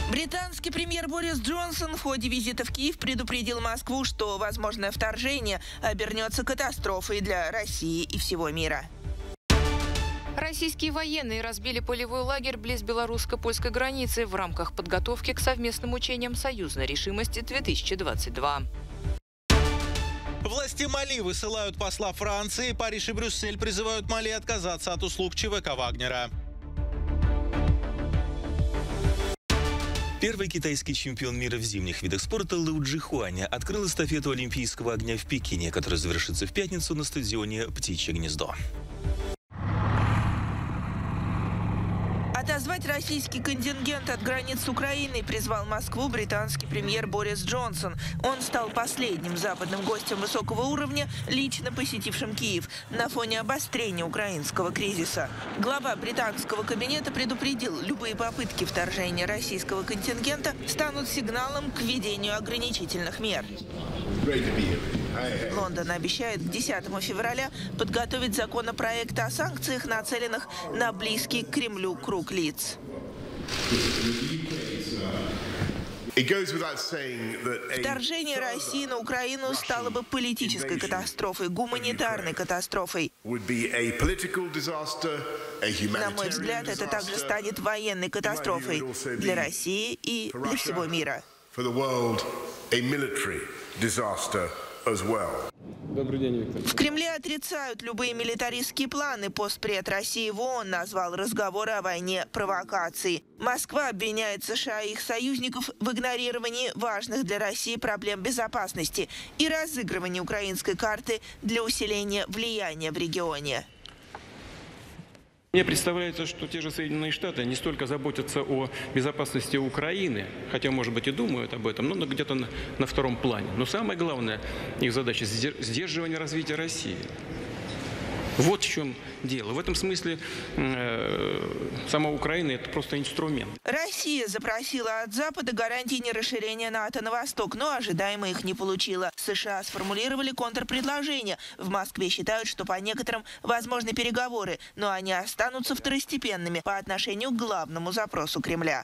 Британский премьер Борис Джонсон в ходе визита в Киев предупредил Москву, что возможное вторжение обернется катастрофой для России и всего мира. Российские военные разбили полевой лагерь близ белорусско-польской границы в рамках подготовки к совместным учениям «Союзной решимости-2022». Власти Мали высылают посла Франции. Париж и Брюссель призывают Мали отказаться от услуг ЧВК Вагнера. Первый китайский чемпион мира в зимних видах спорта Лу Джихуаня открыл эстафету Олимпийского огня в Пекине, которая завершится в пятницу на стадионе «Птичье гнездо». Отозвать российский контингент от границ с Украиной призвал Москву британский премьер Борис Джонсон. Он стал последним западным гостем высокого уровня, лично посетившим Киев на фоне обострения украинского кризиса. Глава британского кабинета предупредил, любые попытки вторжения российского контингента станут сигналом к введению ограничительных мер. Лондон обещает к 10 февраля подготовить законопроект о санкциях, нацеленных на близкий к Кремлю круг лиц. Вторжение России на Украину стало бы политической катастрофой, гуманитарной катастрофой. На мой взгляд, это также станет военной катастрофой для России и для всего мира. Добрый день, Виктор. В Кремле отрицают любые милитаристские планы. Постпред России в ООН назвал разговоры о войне провокацией. Москва обвиняет США и их союзников в игнорировании важных для России проблем безопасности и разыгрывании украинской карты для усиления влияния в регионе. Мне представляется, что те же Соединенные Штаты не столько заботятся о безопасности Украины, хотя, может быть, и думают об этом, но где-то на втором плане. Но самое главное, их задача – сдерживание развития России. Вот в чем дело. В этом смысле сама Украина – это просто инструмент. Россия запросила от Запада гарантии нерасширения НАТО на восток, но ожидаемо их не получила. США сформулировали контрпредложение. В Москве считают, что по некоторым возможны переговоры, но они останутся второстепенными по отношению к главному запросу Кремля.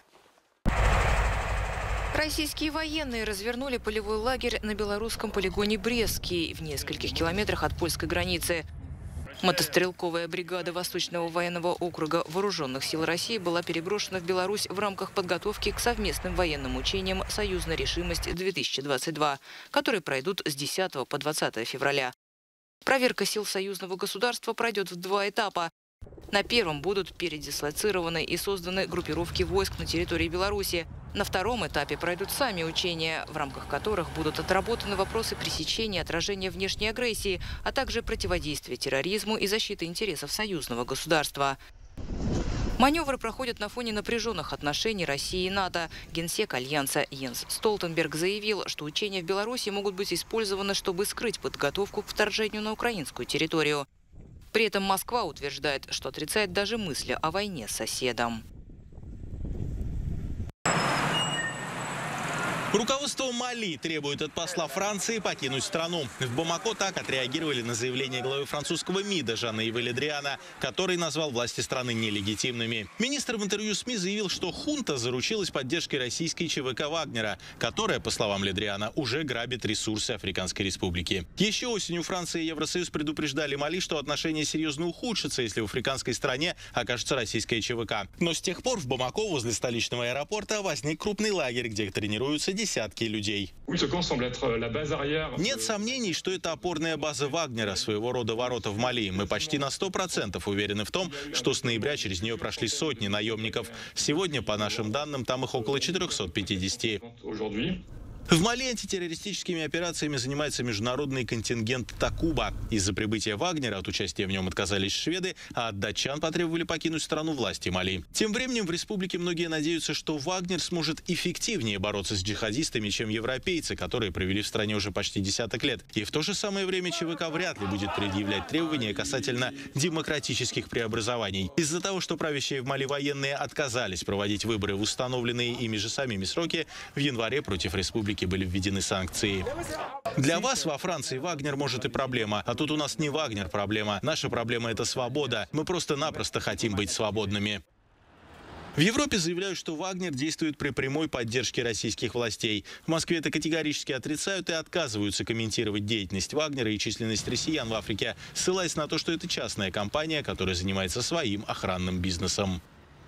Российские военные развернули полевой лагерь на белорусском полигоне Брестский в нескольких километрах от польской границы. Мотострелковая бригада Восточного военного округа Вооруженных сил России была переброшена в Беларусь в рамках подготовки к совместным военным учениям «Союзная решимость-2022», которые пройдут с 10 по 20 февраля. Проверка сил союзного государства пройдет в два этапа. На первом будут передислоцированы и созданы группировки войск на территории Беларуси. На втором этапе пройдут сами учения, в рамках которых будут отработаны вопросы пресечения и отражения внешней агрессии, а также противодействия терроризму и защиты интересов союзного государства. Маневры проходят на фоне напряженных отношений России и НАТО. Генсек Альянса Йенс Столтенберг заявил, что учения в Беларуси могут быть использованы, чтобы скрыть подготовку к вторжению на украинскую территорию. При этом Москва утверждает, что отрицает даже мысли о войне с соседом. Руководство Мали требует от посла Франции покинуть страну. В Бамако так отреагировали на заявление главы французского МИДа Жана-Ивы Ле Дриана, который назвал власти страны нелегитимными. Министр в интервью СМИ заявил, что хунта заручилась поддержкой российской ЧВК Вагнера, которая, по словам Ле Дриана, уже грабит ресурсы Африканской Республики. Еще осенью Франция и Евросоюз предупреждали Мали, что отношения серьезно ухудшатся, если в африканской стране окажется российская ЧВК. Но с тех пор в Бамако возле столичного аэропорта возник крупный лагерь, где тренируются десятки людей. Нет сомнений, что это опорная база Вагнера, своего рода ворота в Мали. Мы почти на 100% уверены в том, что с ноября через нее прошли сотни наемников. Сегодня, по нашим данным, там их около 450. В Мали антитеррористическими операциями занимается международный контингент Такуба. Из-за прибытия Вагнера от участия в нем отказались шведы, а от датчан потребовали покинуть страну власти Мали. Тем временем в республике многие надеются, что Вагнер сможет эффективнее бороться с джихадистами, чем европейцы, которые провели в стране уже почти десяток лет. И в то же самое время ЧВК вряд ли будет предъявлять требования касательно демократических преобразований. Из-за того, что правящие в Мали военные отказались проводить выборы в установленные ими же самими сроки, в январе против республики были введены санкции. Для вас во Франции Вагнер может и проблема, а тут у нас не Вагнер проблема. Наша проблема – это свобода. Мы просто-напросто хотим быть свободными. В Европе заявляют, что Вагнер действует при прямой поддержке российских властей. В Москве это категорически отрицают и отказываются комментировать деятельность Вагнера и численность россиян в Африке, ссылаясь на то, что это частная компания, которая занимается своим охранным бизнесом.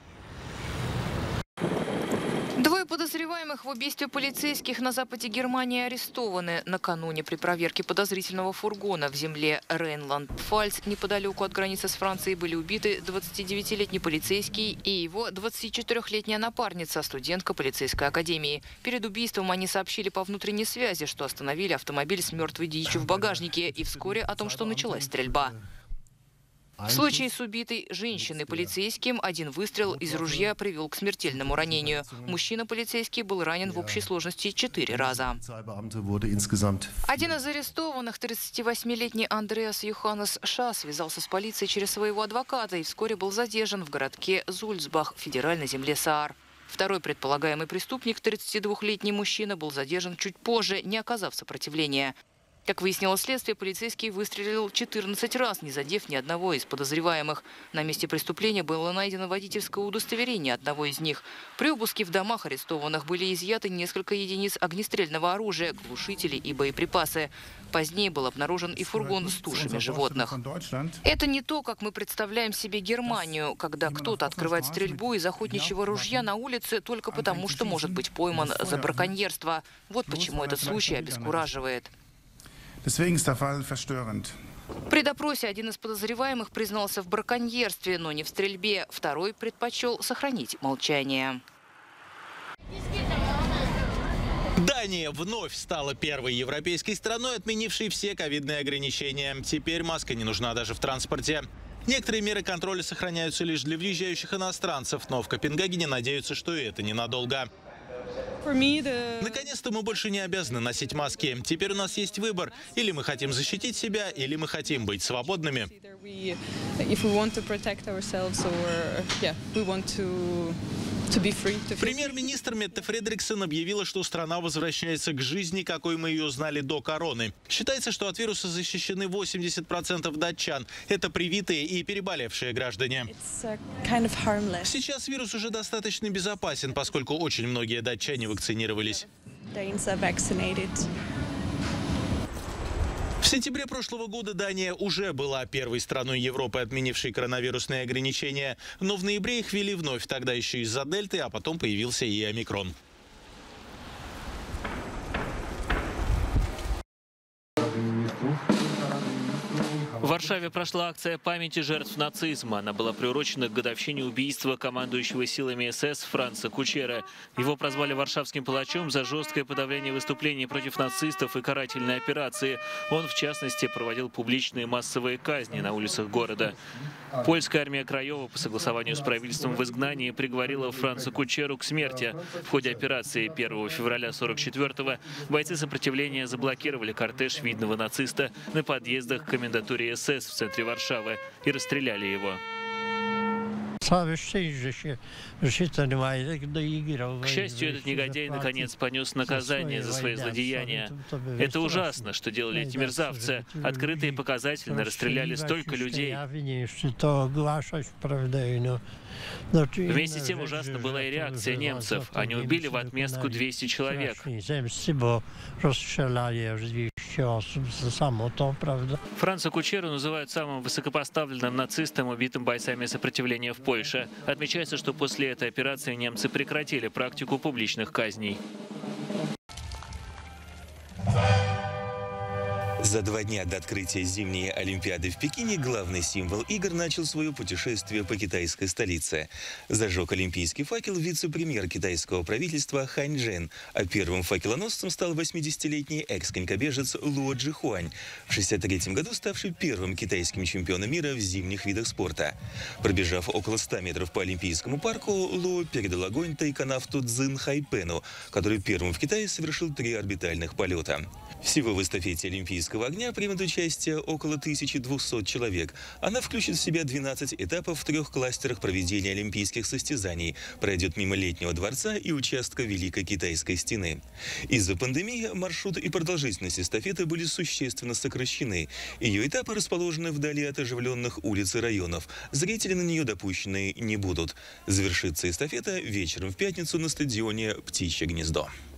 Двое подозреваемых в убийстве полицейских на западе Германии арестованы. Накануне при проверке подозрительного фургона в земле Рейнланд-Пфальц неподалеку от границы с Францией были убиты 29-летний полицейский и его 24-летняя напарница, студентка полицейской академии. Перед убийством они сообщили по внутренней связи, что остановили автомобиль с мертвой дичью в багажнике, и вскоре о том, что началась стрельба. В случае с убитой женщиной полицейским один выстрел из ружья привел к смертельному ранению. Мужчина-полицейский был ранен в общей сложности 4 раза. Один из арестованных, 38-летний Андреас Йоханнес Ша, связался с полицией через своего адвоката и вскоре был задержан в городке Зульцбах, федеральной земле Саар. Второй предполагаемый преступник, 32-летний мужчина, был задержан чуть позже, не оказав сопротивления. Как выяснило следствие, полицейский выстрелил 14 раз, не задев ни одного из подозреваемых. На месте преступления было найдено водительское удостоверение одного из них. При обыске в домах арестованных были изъяты несколько единиц огнестрельного оружия, глушители и боеприпасы. Позднее был обнаружен и фургон с тушами животных. Это не то, как мы представляем себе Германию, когда кто-то открывает стрельбу из охотничьего ружья на улице только потому, что может быть пойман за браконьерство. Вот почему этот случай обескураживает. При допросе один из подозреваемых признался в браконьерстве, но не в стрельбе. Второй предпочел сохранить молчание. Дания вновь стала первой европейской страной, отменившей все ковидные ограничения. Теперь маска не нужна даже в транспорте. Некоторые меры контроля сохраняются лишь для въезжающих иностранцев, но в Копенгагене надеются, что это ненадолго. Наконец-то мы больше не обязаны носить маски. Теперь у нас есть выбор. Или мы хотим защитить себя, или мы хотим быть свободными. Премьер-министр Метте Фредериксен объявила, что страна возвращается к жизни, какой мы ее знали до короны. Считается, что от вируса защищены 80% датчан. Это привитые и переболевшие граждане. Сейчас вирус уже достаточно безопасен, поскольку очень многие датчане вакцинировались. В сентябре прошлого года Дания уже была первой страной Европы, отменившей коронавирусные ограничения. Но в ноябре их ввели вновь, тогда еще из-за дельты, а потом появился и омикрон. В Варшаве прошла акция памяти жертв нацизма. Она была приурочена к годовщине убийства командующего силами СС Франца Кучера. Его прозвали варшавским палачом за жесткое подавление выступлений против нацистов и карательной операции. Он, в частности, проводил публичные массовые казни на улицах города. Польская армия Краева по согласованию с правительством в изгнании приговорила Франца Кучеру к смерти. В ходе операции 1 февраля 1944-го бойцы сопротивления заблокировали кортеж видного нациста на подъездах к комендатуре СС в центре Варшавы и расстреляли его. К счастью, этот негодяй наконец понес наказание за свои злодеяния. Это ужасно, что делали эти мерзавцы. Открыто и показательно расстреляли столько людей. Вместе с тем ужасна была и реакция немцев. Они убили в отместку 200 человек. Франца Кучеру называют самым высокопоставленным нацистом, убитым бойцами сопротивления в Польше. Отмечается, что после этой операции немцы прекратили практику публичных казней. За 2 дня до открытия зимней Олимпиады в Пекине главный символ игр начал свое путешествие по китайской столице. Зажег олимпийский факел вице-премьер китайского правительства Хань Чжэн, а первым факелоносцем стал 80-летний экс-конькобежец Луо Чжихуань, в 1963 году ставший первым китайским чемпионом мира в зимних видах спорта. Пробежав около 100 метров по Олимпийскому парку, Луо передал огонь тайконавту Цзин Хайпену, который первым в Китае совершил 3 орбитальных полета. Всего в эстафете олимпийского Олимпийского огня примет участие около 1200 человек. Она включит в себя 12 этапов в 3 кластерах проведения олимпийских состязаний, пройдет мимо Летнего дворца и участка Великой Китайской стены. Из-за пандемии маршрут и продолжительность эстафеты были существенно сокращены. Ее этапы расположены вдали от оживленных улиц и районов. Зрители на нее допущены не будут. Завершится эстафета вечером в пятницу на стадионе «Птичье гнездо».